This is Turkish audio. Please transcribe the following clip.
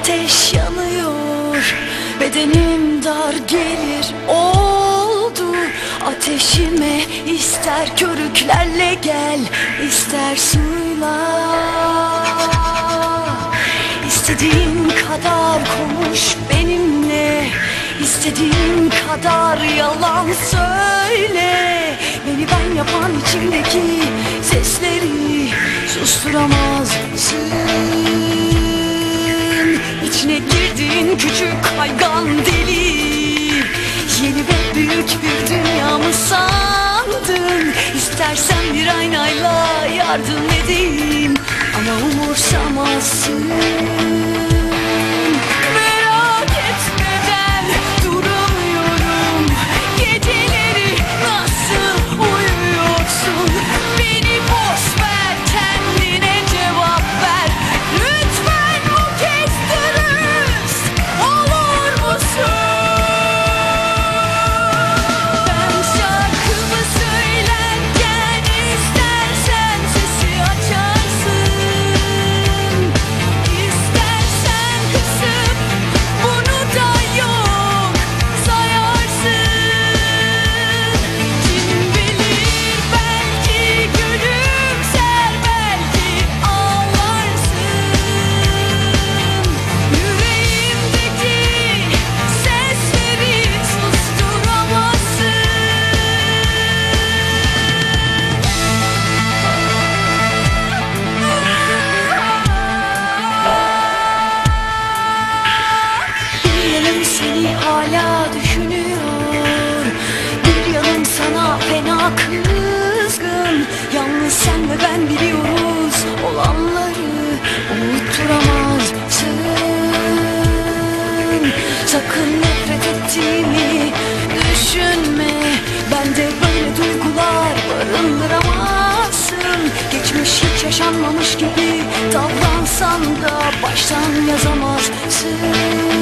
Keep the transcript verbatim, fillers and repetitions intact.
ateş yanıyor, bedenim dar gelir oldu. Ateşime ister körüklerle gel, ister suyla. İstediğin kadar konuş benimle, İstediğin kadar yalan söyle. Beni ben yapan içimdeki sesleri susturamazsın. İçine girdiğin küçük hayvan deli, yeni ve büyük bir dünya mı sandın? İstersen bir aynayla yardım edeyim ama umursamazsın. Merak etmeden duramıyorum, geceleri nasıl uyuyorsun? Beni boş ver, kendine cevap ver. Lütfen bu kez dürüst olur musun? Ben şarkımı söylerken istersen sesi açarsın, İstersen kısıp bunu da yok sayarsın. Kim bilir, belki gülümser, belki ağlarsın. Yüreğimdeki sesleri susturamazsın. Bir yanım seni hala düşünüyor, bir yanım sana fena kızgın. Yalnız sen ve ben biliyoruz olanları unutturamazsın. Sakın nefret ettiğimi düşünme, bende böyle duygular barındıramazsın. Geçmiş hiç yaşanmamış gibi davransan da baştan yazamazsın.